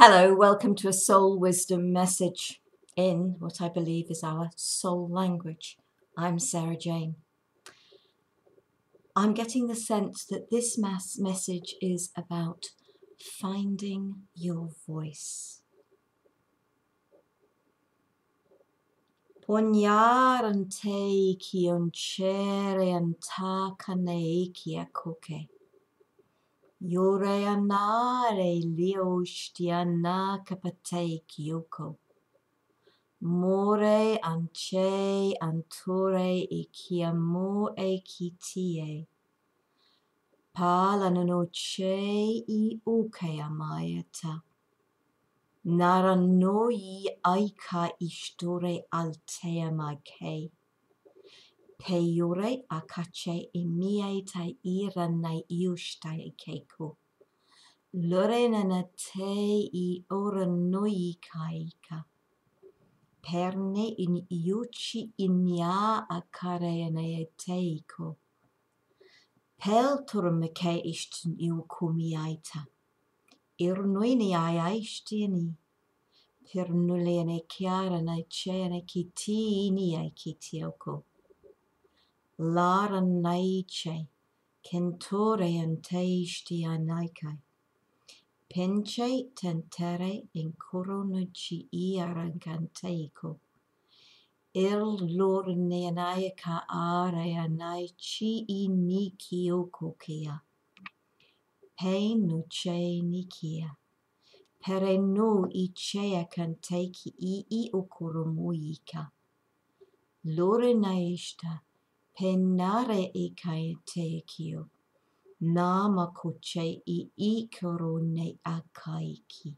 Hello, welcome to a soul wisdom message in what I believe is our soul language. I'm Sara Jane. I'm getting the sense that this message is about finding your voice. Ponyar an te ki on chere an ta kane ki a koke. Yore anare leo shtiana kapate kioko. More ance anture e kia mo e kitie. Palanano che I uke amayata. Nara noi aika istore altea make. Peyore akache e mie tai ira nai iustai keiko. Lorena te I ora noi kaika. Perne in iuci inia a carene teiko. Pel turmeke ishtin iu kumiaita. Irnuini ai ishtiani. Per nuliene chiara na cene kitini ai kitioko. Lara naice. Kentore an te ishti anaikai. Pinche tentere in coronuci iarancanteiko. Lor neanaya ka are anai chi I ni kioko kia. Pe no che ni kia. Pere no I chea kan teiki I okoromuika. Lore naishta. Penare e kai te kio. Nama koche I korone akaiki.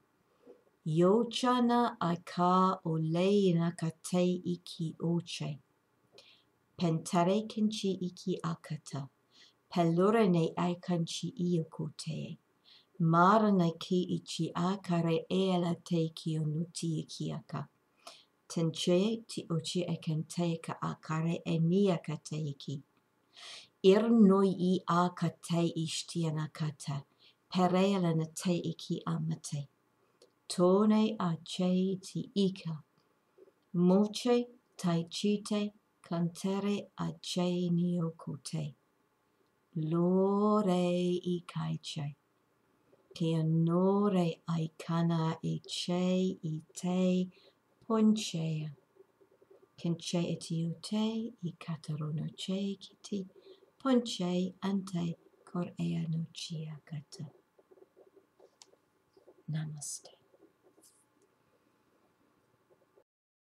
Yochana aka o leina ka te iki oche. Pentare kinchi iki akata. Pelurene ai kanchi iokote. Marana ki ichi akare ela te ki o nuti iki aka. Tenche ti ochi e kente ka akare e niaka te iki. Irnoi I akate ishtiana kata. Perela na te iki amate. Tone a che ti ika. Moche tai chite cantere a che niokote. Lore I kaiche. Ke anore ai kana e che I te ponchea. Kenche eti te I katarono che kiti. Ponche ante cor ea no chia kata. Namaste.